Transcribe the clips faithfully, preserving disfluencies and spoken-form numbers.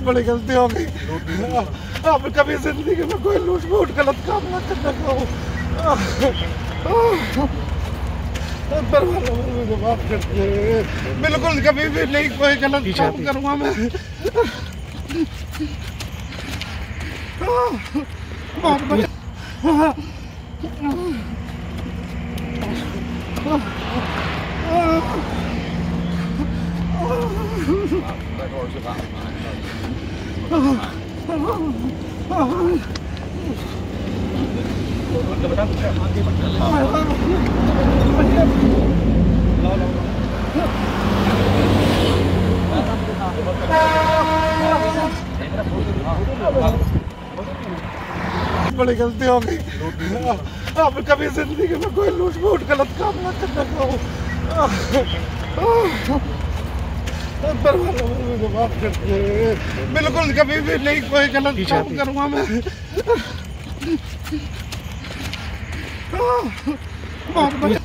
बड़ी गलती हो गई। अब कभी जिंदगी में कोई लूट फूट गलत काम ना करना चाहूँ। मुझे माफ कर दे, बिल्कुल कभी भी नहीं कोई गलत काम करूँगा मैं। बहुत बढ़िया। बड़ी गलती हो गई। अब कभी जिंदगी में कोई लूट फूट गलत काम ना करना चाहूँ। मुझे माफ कर दे, बिल्कुल कभी भी नहीं कोई गलत काम करूँगा मैं। बहुत बढ़िया।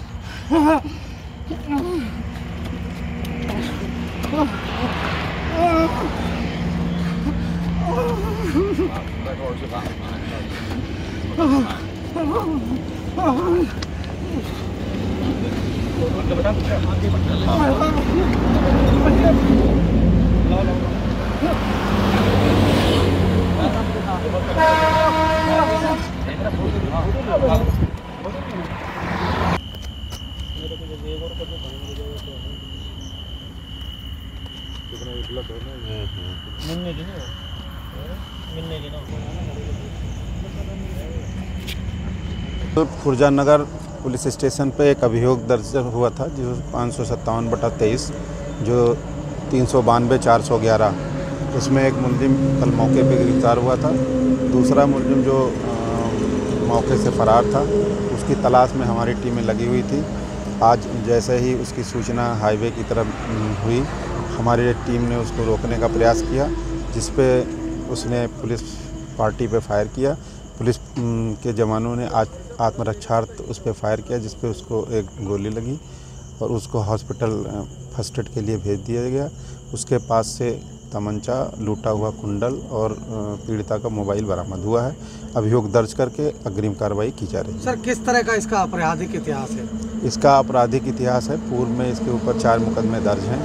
खुर्जानगर पुलिस स्टेशन पे एक अभियोग दर्ज हुआ था जो पाँच सौ सत्तावन बटा तेईस जो तीन सौ बानवे चार सौ ग्यारह, उसमें एक मुलजिम कल मौके पे गिरफ्तार हुआ था। दूसरा मुलजिम जो आ, मौके से फरार था उसकी तलाश में हमारी टीमें लगी हुई थी। आज जैसे ही उसकी सूचना हाईवे की तरफ हुई, हमारी टीम ने उसको रोकने का प्रयास किया, जिस पे उसने पुलिस पार्टी पे फायर किया। पुलिस के जवानों ने आज आत्मरक्षार्थ उस पर फायर किया, जिस पे उसको एक गोली लगी और उसको हॉस्पिटल फर्स्ट एड के लिए भेज दिया गया। उसके पास से तमंचा, लूटा हुआ कुंडल और पीड़िता का मोबाइल बरामद हुआ है। अभियोग दर्ज करके अग्रिम कार्रवाई की जा रही है। सर, किस तरह का इसका आपराधिक इतिहास है? इसका आपराधिक इतिहास है, पूर्व में इसके ऊपर चार मुकदमे दर्ज हैं।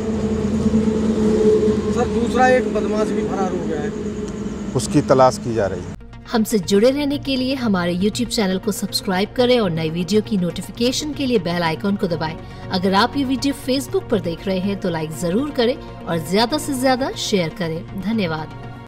सर, दूसरा एक बदमाश भी फरार हो गया है, उसकी तलाश की जा रही है। हमसे जुड़े रहने के लिए हमारे यूट्यूब चैनल को सब्सक्राइब करें और नई वीडियो की नोटिफिकेशन के लिए बेल आइकॉन को दबाएं। अगर आप ये वीडियो फेसबुक पर देख रहे हैं तो लाइक जरूर करें और ज्यादा से ज्यादा शेयर करें। धन्यवाद।